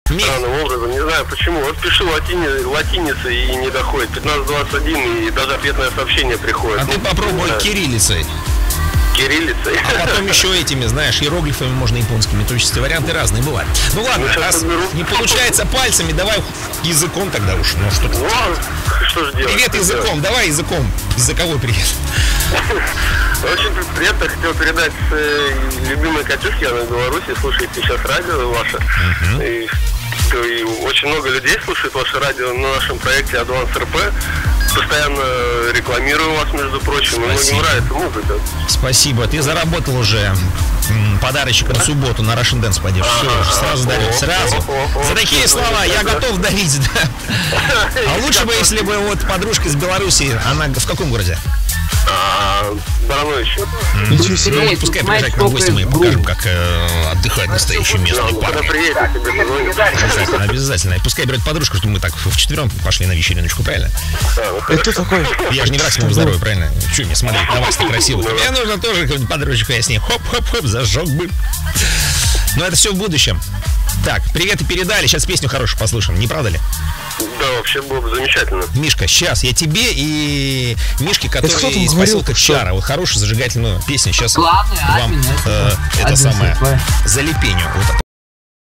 странным образом. Не знаю почему. Вот пишу латиницей и не доходит. 1521 и даже ответное сообщение приходит. А ты попробуй кириллицей. Кириллицей. А потом еще этими, знаешь, иероглифами можно японскими. То есть варианты разные бывают. Ну ладно, раз не получается пальцами, давай языком тогда уж. Ну что ты? Что же делать? Привет языком, давай языком. Языковой привет. Очень приятно, хотел передать любимой Катюшке, она в Беларуси, слушает сейчас радио ваше. И очень много людей слушает ваше радио на нашем проекте Advance RP. Постоянно рекламирую вас, между прочим. Многим нравится музыка. Спасибо. Ты заработал уже подарочек на субботу на Russian Dance пойдешь. Все, сразу дарю. Сразу. За такие слова я готов дарить, да. А лучше бы, если бы вот подружка из Беларуси, она в каком городе? Баранович. Ничего себе. Ну, пускай приезжает к нам в гости, мы покажем, как отдыхать настоящий местный парк. Обязательно. И пускай берет подружку, чтобы мы так вчетвером пошли на вечериночку, правильно? Это такой. Я же не враг своему здоровью, правильно? Чего мне смотреть на вас-то красиво? Мне нужно тоже какую-нибудь подружку, я с ней хоп-хоп-хоп зажег бы. Но это все в будущем. Так, привет и передали. Сейчас песню хорошую послушаем, не правда ли? Да, вообще было бы замечательно. Мишка, сейчас я тебе и Мишке, который из поселка Чара. Вот хорошую зажигательную песню. Сейчас вам это самое залепению. Вот